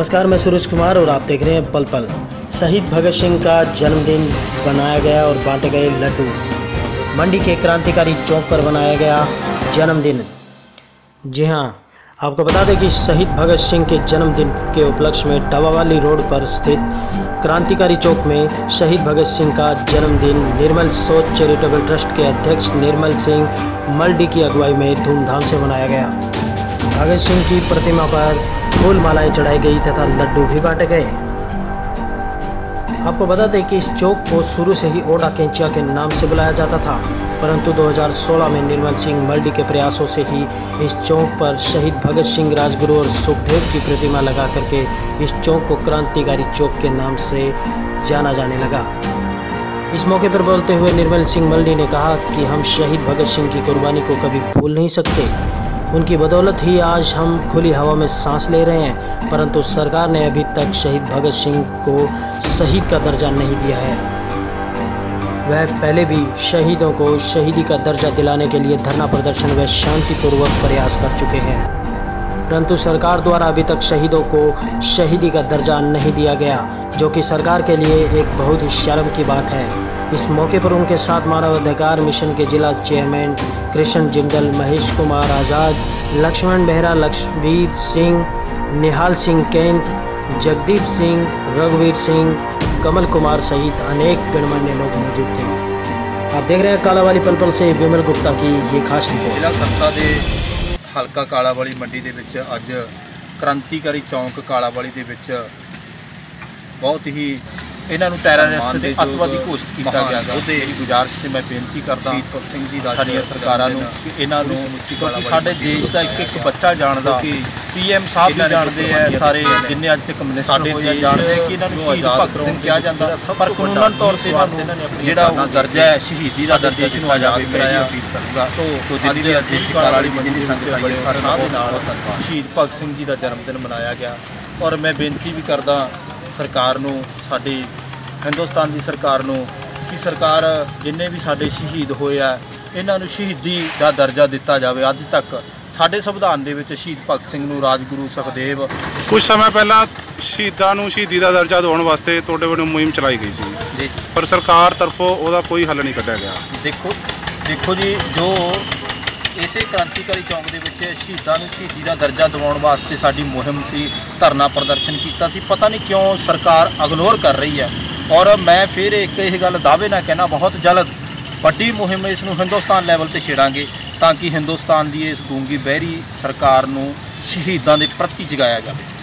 नमस्कार, मैं सूरज कुमार और आप देख रहे हैं पल पल। शहीद भगत सिंह का जन्मदिन बनाया गया और बांटे गए लड्डू। मंडी के क्रांतिकारी चौक पर बनाया गया जन्मदिन। जी हां, आपको बता दें कि शहीद भगत सिंह के जन्मदिन के उपलक्ष्य में डबावाली रोड पर स्थित क्रांतिकारी चौक में शहीद भगत सिंह का जन्मदिन निर्मल सोच चैरिटेबल ट्रस्ट के अध्यक्ष निर्मल सिंह मल्डी की अगुवाई में धूमधाम से मनाया गया। भगत सिंह की प्रतिमा पर फूल मालाएं चढ़ाई गई तथा लड्डू भी बांटे गए। आपको बता दें कि इस चौक को शुरू से ही ओडा कैंचिया के नाम से बुलाया जाता था, परंतु 2016 में निर्मल सिंह मल्डी के प्रयासों से ही इस चौक पर शहीद भगत सिंह, राजगुरु और सुखदेव की प्रतिमा लगा करके इस चौक को क्रांतिकारी चौक के नाम से जाना जाने लगा। इस मौके पर बोलते हुए निर्मल सिंह मल्डी ने कहा कि हम शहीद भगत सिंह की कुर्बानी को कभी भूल नहीं सकते। उनकी बदौलत ही आज हम खुली हवा में सांस ले रहे हैं, परंतु सरकार ने अभी तक शहीद भगत सिंह को शहीद का दर्जा नहीं दिया है। वह पहले भी शहीदों को शहीदी का दर्जा दिलाने के लिए धरना प्रदर्शन व शांतिपूर्वक प्रयास कर चुके हैं, परंतु सरकार द्वारा अभी तक शहीदों को शहीदी का दर्जा नहीं दिया गया, जो कि सरकार के लिए एक बहुत ही शर्म की बात है। इस मौके पर उनके साथ मानव अधिकार मिशन के जिला चेयरमैन कृष्ण जिंदल, महेश कुमार आज़ाद, लक्ष्मण बेहरा, लक्ष्मीवीर सिंह, निहाल सिंह कैंत, जगदीप सिंह, रघुवीर सिंह, कमल कुमार सहित अनेक गणमान्य लोग मौजूद थे। आप देख रहे हैं कालावाली पल से विमल गुप्ता की ये खास रिपोर्ट। जिला सरसा के हल्का कालावाली मंडी के विच अज क्रांतिकारी चौक कालावाली के विच बहुत ही इन्हों टैररिस्ट के अतवादी घोषित किया गया। ਉਹਦੇ गुजारिश से मैं बेनती करदा शहीद भगत सिंह जी साडियां सरकारां नूं कि इन्हां नूं क्योंकि साडे देश का एक एक बच्चा जानदा, पीएम साहब भी जानते हैं, सारे जिन्ने अज तक मिनिस्टर होए जानते हैं कि इन्हां नूं शहीद भगत सिंह कहा जाता, पर कानूनन तौर से जिहड़ा दर्जा है शहीदी का दर्जा दिता जावे कराया तो जिन्नी अज कालावाली मंडी की संगत बड़े सारे नाल शहीद भगत सिंह जी का जन्मदिन मनाया गया। और मैं बेनती भी करदा सरकार नूं, साडी हिंदुस्तान की सरकार नूं कि सरकार जिन्ने भी साडे शहीद होए आ इन्हां नूं शहीदी का दर्जा दिता जाए। अज तक साडे संविधान दे विच शहीद भगत सिंह नूं, राजगुरु सुखदेव कुछ समय पहला शहीदां नूं शहीदी का दर्जा दिवाउण वास्ते तुहाडे वल्लों मुहिम चलाई गई सी, पर सरकार तरफों उहदा कोई हल नहीं कढ़िया गया। देखो जी, जो इसे क्रांतिकारी चौक के शहीदों को शहीदी का दर्जा दिवाउण वास्ते साडी मुहिम सी, धरना प्रदर्शन किया सी, पता नहीं क्यों सरकार इग्नोर कर रही है। और मैं फिर एक यह गल दावे ना कहना, बहुत जल्द बड़ी मुहिम इसनूं हिंदुस्तान लैवल पर छेड़ांगे ताकि हिंदुस्तान की इस गूंगी बहरी सरकार नूं शहीदों के प्रति जगाया जाए।